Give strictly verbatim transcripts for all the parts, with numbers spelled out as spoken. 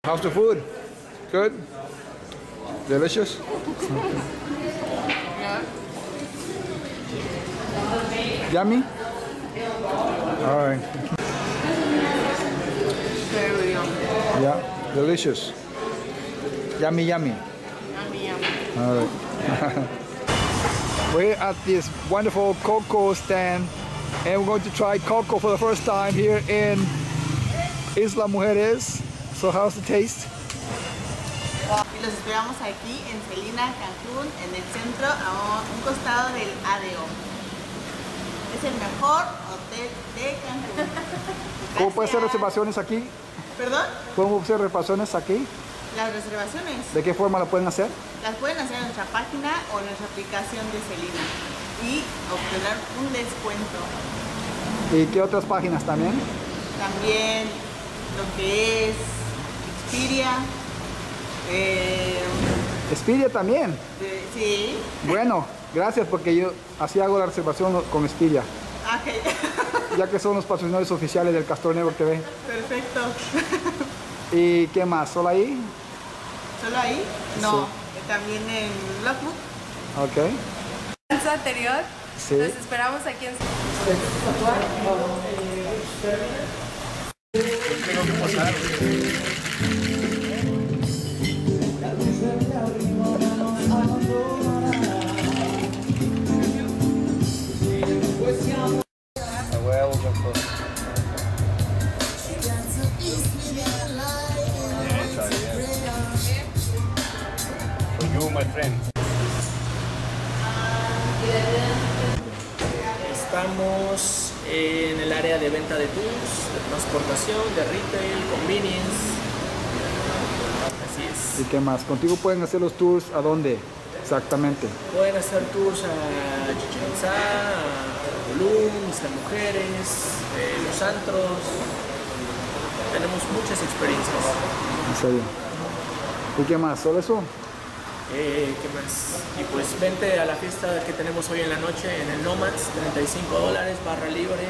How's the food? Good? Delicious? Yeah. Yummy? Alright. Very yummy. Yeah, delicious. Yummy, yummy. Yummy, yummy. Alright. We're at this wonderful cocoa stand and we're going to try cocoa for the first time here in Isla Mujeres. So how's the taste? Y los esperamos aquí en Celina, Cancún, en el centro, a un costado del A D O. Es el mejor hotel de Cancún. ¿Cómo puede hacer reservaciones aquí? ¿Perdón? ¿Cómo hacer reservaciones aquí? Las reservaciones ¿De qué forma lo pueden hacer? las pueden hacer en nuestra página o en nuestra aplicación de Celina y obtener un descuento. ¿Y qué otras páginas también? También lo que es Expedia. Eh, Expedia también. de- sí. Bueno, gracias porque yo así hago la reservación con Expedia, Ah, ok. ya que son los patrocinadores oficiales del Castor Network T V. Perfecto. ¿Y qué más? ¿Solo ahí? ¿Solo ahí? No. También en Logbook. Ok. Danza anterior. Sí. Los esperamos aquí en Tengo que pasar. A huevo, doctor. For you, my friend. Estamos en el área de venta de tours, de transportación, de retail, convenience. Así es. ¿Y qué más? ¿Contigo pueden hacer los tours a dónde exactamente? Pueden hacer tours a Chichén Itzá, a Tulum, Isla Mujeres, eh, los antros. Tenemos muchas experiencias. En serio. ¿Y qué más? ¿Solo eso? Eh, ¿Qué más? Y pues vente a la fiesta que tenemos hoy en la noche en el Nomads, treinta y cinco dólares, barra libre.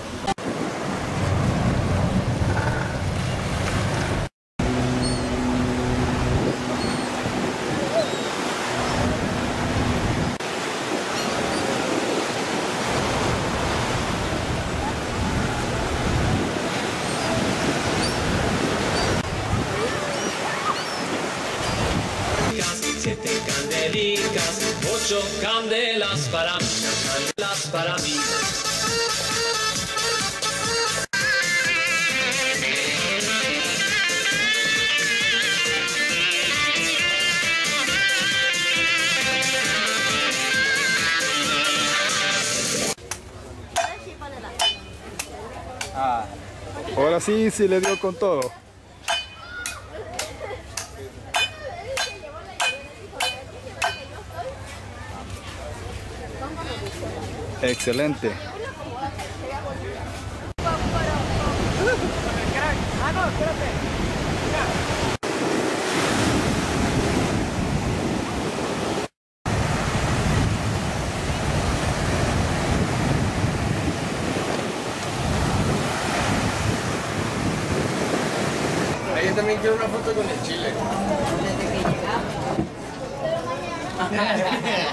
Siete candelicas, ocho candelas para mí, candelas para mí. Ah, ahora sí, sí le dio con todo. Excelente. Yo también quiero una foto con el chile.